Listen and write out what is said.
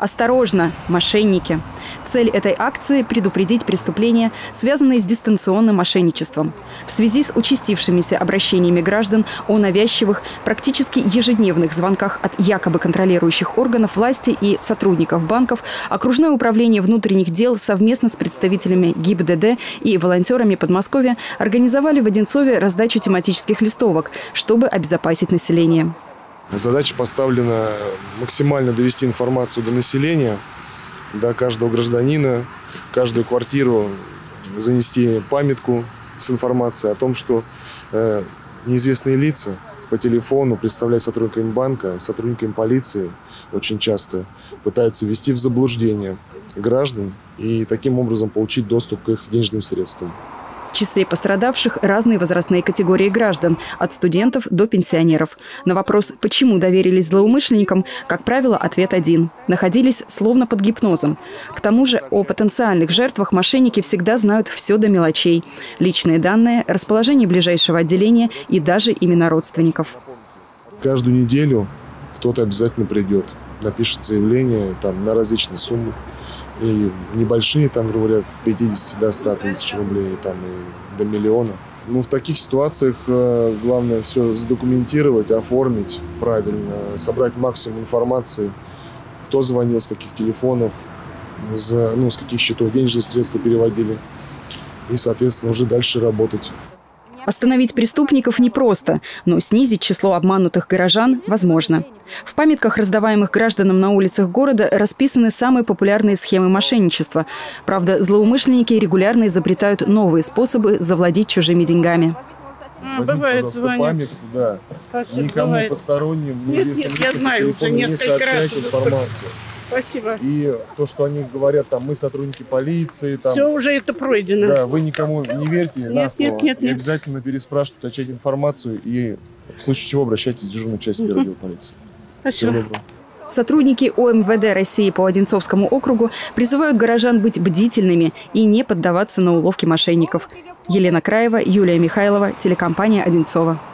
Осторожно, мошенники! Цель этой акции – предупредить преступления, связанные с дистанционным мошенничеством. В связи с участившимися обращениями граждан о навязчивых, практически ежедневных звонках от якобы контролирующих органов власти и сотрудников банков, Окружное управление внутренних дел совместно с представителями ГИБДД и волонтерами Подмосковья организовали в Одинцове раздачу тематических листовок, чтобы обезопасить население. Задача поставлена максимально довести информацию до населения, до каждого гражданина, каждую квартиру занести памятку с информацией о том, что неизвестные лица по телефону, представляя сотрудниками банка, сотрудниками полиции, очень часто пытаются ввести в заблуждение граждан и таким образом получить доступ к их денежным средствам. В числе пострадавших разные возрастные категории граждан, от студентов до пенсионеров. На вопрос, почему доверились злоумышленникам, как правило, ответ один – находились словно под гипнозом. К тому же о потенциальных жертвах мошенники всегда знают все до мелочей. Личные данные, расположение ближайшего отделения и даже имена родственников. Каждую неделю кто-то обязательно придет, напишет заявление на различные суммы. И небольшие, говорят, 50 до 100 тысяч рублей, и до миллиона. В таких ситуациях главное все задокументировать, оформить правильно, собрать максимум информации, кто звонил, с каких телефонов, с каких счетов денежные средства переводили. И, соответственно, уже дальше работать. Остановить преступников непросто, но снизить число обманутых горожан возможно. В памятках, раздаваемых гражданам на улицах города, расписаны самые популярные схемы мошенничества. Правда, злоумышленники регулярно изобретают новые способы завладеть чужими деньгами. Бывает, звонят. Памятку, да. Никому бывает. Посторонним, неизвестным лицам по знаю, телефону не сообщать информацию. Спасибо. И то, что они говорят, мы сотрудники полиции. Все уже это пройдено. Да, вы никому не верьте на слово. Нет. И обязательно переспрашивайте, уточнять информацию. И в случае чего обращайтесь в дежурную часть первого отдела полиции. Спасибо. Всего доброго. Сотрудники ОМВД России по Одинцовскому округу призывают горожан быть бдительными и не поддаваться на уловки мошенников. Елена Краева, Юлия Михайлова, телекомпания «Одинцова».